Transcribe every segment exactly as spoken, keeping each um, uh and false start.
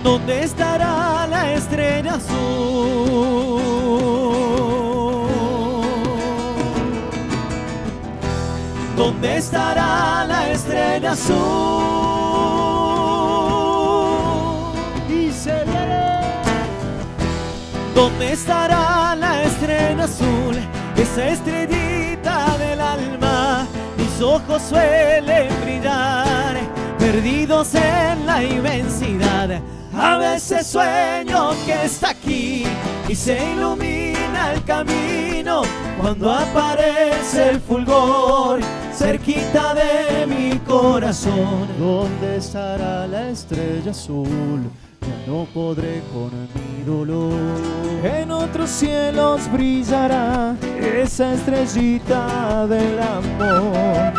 ¿Dónde estará la estrella azul? ¿Dónde estará la estrella azul? Y se viene. ¿Dónde estará la estrella azul? Esa estrellita del alma. Mis ojos suelen brillar, perdidos en la inmensidad. A veces sueño que está aquí y se ilumina el camino cuando aparece el fulgor cerquita de mi corazón. ¿Dónde estará la estrella azul? Ya no podré con mi dolor. En otros cielos brillará esa estrellita del amor.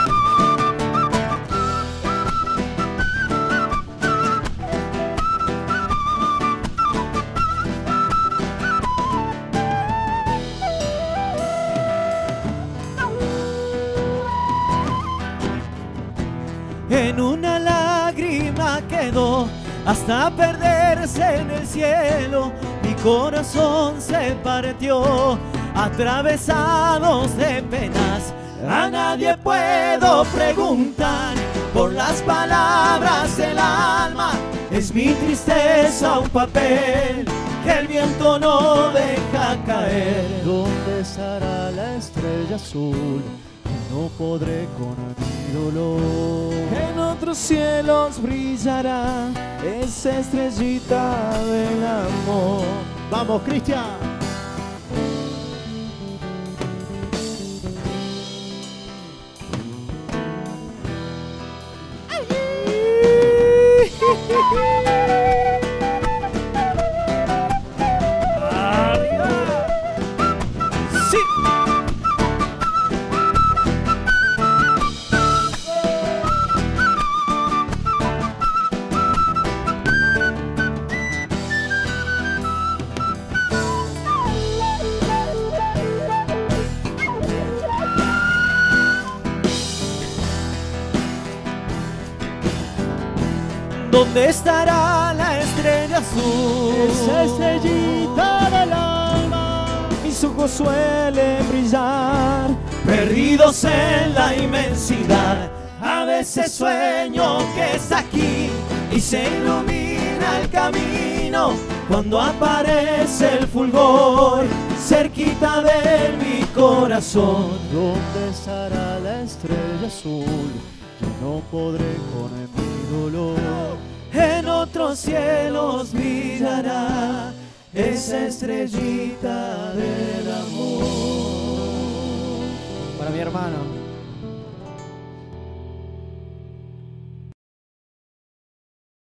En una lágrima quedó hasta perderse en el cielo. Mi corazón se partió, atravesados de penas. A nadie puedo preguntar por las palabras del alma. Es mi tristeza un papel que el viento no deja caer. ¿Dónde estará la estrella azul? No podré con mi dolor. En otros cielos brillará esa estrellita del amor. Vamos, Cristian. ¿Dónde estará la estrella azul? Esa estrellita del alma. Mis ojos suelen brillar, perdidos en la inmensidad. A veces sueño que está aquí y se ilumina el camino cuando aparece el fulgor cerquita de mi corazón. ¿Dónde estará la estrella azul? Yo no podré con mi dolor. En otros cielos brillará esa estrellita del amor. Para mi hermano.